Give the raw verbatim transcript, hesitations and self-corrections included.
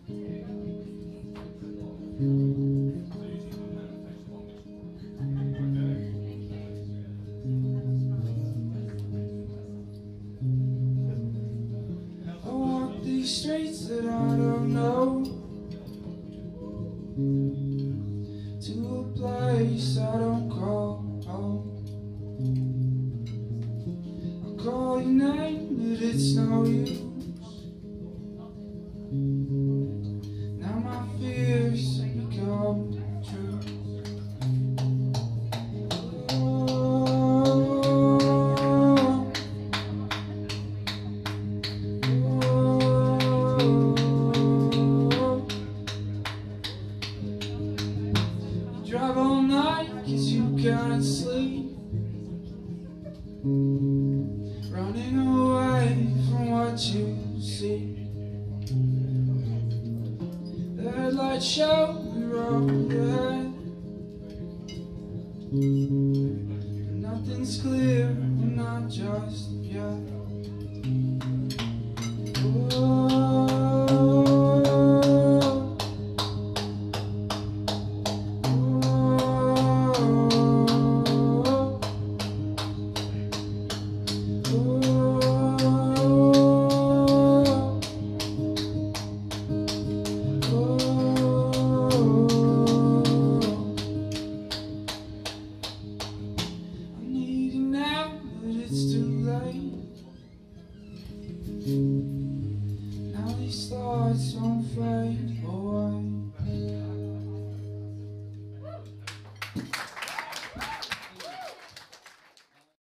I walk these streets that I don't know, to a place I don't call home. I call your name, but it's no use. Now my fears become true. Drive all night cause you can't sleep, running away from what you see. The headlights show the road ahead, but nothing's clear, not just yet. It's too late. Now these thoughts won't fade.